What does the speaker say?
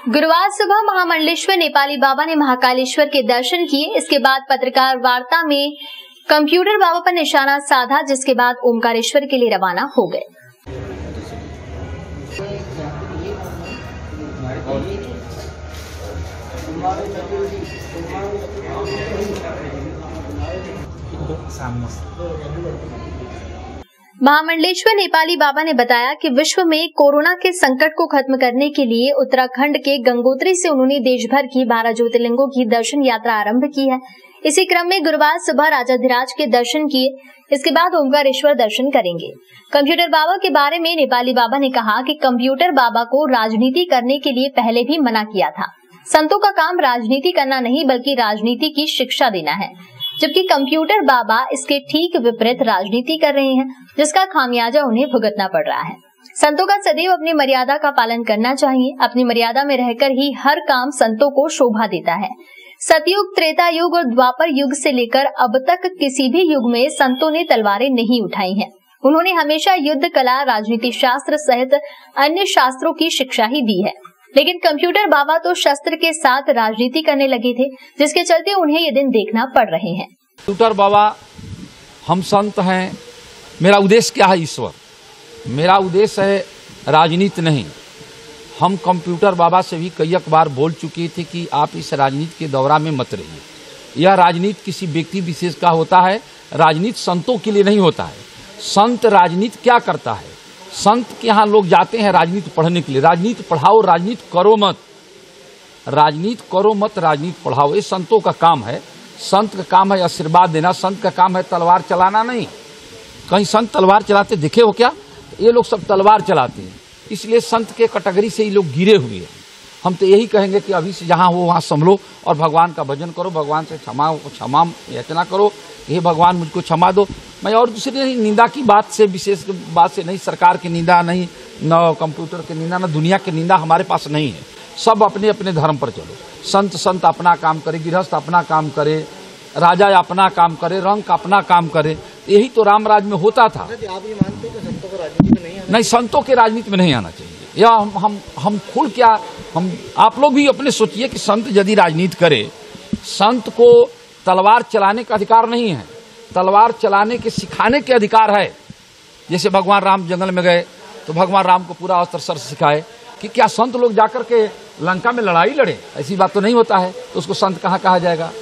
गुरुवार सुबह महामंडलेश्वर नेपाली बाबा ने महाकालेश्वर के दर्शन किए। इसके बाद पत्रकार वार्ता में कंप्यूटर बाबा पर निशाना साधा, जिसके बाद ओमकारेश्वर के लिए रवाना हो गए। महामंडलेश्वर नेपाली बाबा ने बताया कि विश्व में कोरोना के संकट को खत्म करने के लिए उत्तराखंड के गंगोत्री से उन्होंने देश भर की 12 ज्योतिर्लिंगों की दर्शन यात्रा आरंभ की है। इसी क्रम में गुरुवार सुबह राजाधिराज के दर्शन किए। इसके बाद ओमकारेश्वर दर्शन करेंगे। कंप्यूटर बाबा के बारे में नेपाली बाबा ने कहा कि कंप्यूटर बाबा को राजनीति करने के लिए पहले भी मना किया था। संतों का काम राजनीति करना नहीं बल्कि राजनीति की शिक्षा देना है, जबकि कंप्यूटर बाबा इसके ठीक विपरीत राजनीति कर रहे हैं, जिसका खामियाजा उन्हें भुगतना पड़ रहा है। संतों का सदैव अपनी मर्यादा का पालन करना चाहिए। अपनी मर्यादा में रहकर ही हर काम संतों को शोभा देता है। सतयुग, त्रेता युग और द्वापर युग से लेकर अब तक किसी भी युग में संतों ने तलवारें नहीं उठाई हैं। उन्होंने हमेशा युद्ध कला, राजनीति शास्त्र सहित अन्य शास्त्रों की शिक्षा ही दी है। लेकिन कंप्यूटर बाबा तो शस्त्र के साथ राजनीति करने लगे थे, जिसके चलते उन्हें ये दिन देखना पड़ रहे हैं। कंप्यूटर बाबा, हम संत हैं। मेरा उद्देश्य क्या है? ईश्वर। मेरा उद्देश्य है राजनीति नहीं। हम कंप्यूटर बाबा से भी कई बार बोल चुके थे कि आप इस राजनीति के दौरा में मत रहिए। यह राजनीति किसी व्यक्ति विशेष का होता है, राजनीति संतों के लिए नहीं होता है। संत राजनीति क्या करता है? संत के यहाँ लोग जाते हैं राजनीति पढ़ने के लिए। राजनीति पढ़ाओ, राजनीति करो मत। राजनीति करो मत, राजनीति पढ़ाओ। ये संतों का काम है। संत का काम है आशीर्वाद देना। संत का काम है तलवार चलाना नहीं। कहीं संत तलवार चलाते देखे हो क्या? ये लोग सब तलवार चलाते हैं, इसलिए संत के कैटेगरी से ये लोग गिरे हुए हैं। हम तो यही कहेंगे कि अभी से जहां हो वहां संभलो और भगवान का भजन करो, भगवान से क्षमा याचना करो, हे भगवान मुझको क्षमा दो। मैं और दूसरी निंदा की बात से, विशेष बात से नहीं, सरकार की निंदा नहीं, न कंप्यूटर की निंदा, न दुनिया की निंदा हमारे पास नहीं है। सब अपने अपने धर्म पर चलो। संत अपना काम करे, गृहस्थ अपना काम करे, राजा अपना काम करे, रंग अपना काम करे। यही तो राम राज में होता था। आप ये मानते हैं कि संतों को राजनीति में नहीं आना? नहीं, संतों के राजनीति में नहीं आना चाहिए। या हम खुद क्या, हम आप लोग भी अपने सोचिए कि संत यदि राजनीति करे, संत को तलवार चलाने का अधिकार नहीं है। तलवार चलाने के सिखाने के अधिकार है। जैसे भगवान राम जंगल में गए तो भगवान राम को पूरा अस्त्र शस्त्र सिखाए कि क्या संत लोग जाकर के लंका में लड़ाई लड़े? ऐसी बात तो नहीं होता है। तो उसको संत कहाँ कहा जाएगा?